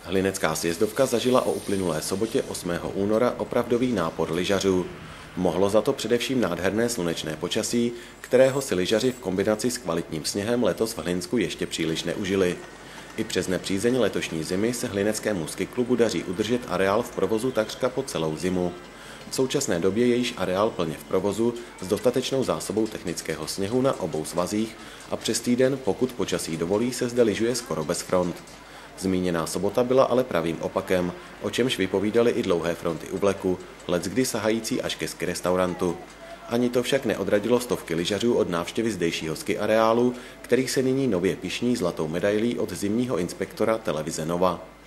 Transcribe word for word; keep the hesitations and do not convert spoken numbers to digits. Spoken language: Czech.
Hlinecká sjezdovka zažila o uplynulé sobotě osmého února opravdový nápor lyžařů. Mohlo za to především nádherné slunečné počasí, kterého si lyžaři v kombinaci s kvalitním sněhem letos v Hlinsku ještě příliš neužili. I přes nepřízeň letošní zimy se hlineckému skiklubu daří udržet areál v provozu takřka po celou zimu. V současné době je již areál plně v provozu s dostatečnou zásobou technického sněhu na obou svazích a přes týden, pokud počasí dovolí, se zde lyžuje skoro bez front. Zmíněná sobota byla ale pravým opakem, o čemž vypovídaly i dlouhé fronty u vleku, leckdy sahající až ke ski restaurantu. Ani to však neodradilo stovky lyžařů od návštěvy zdejšího ski areálu, který se nyní nově pyšní zlatou medailí od zimního inspektora televize Nova.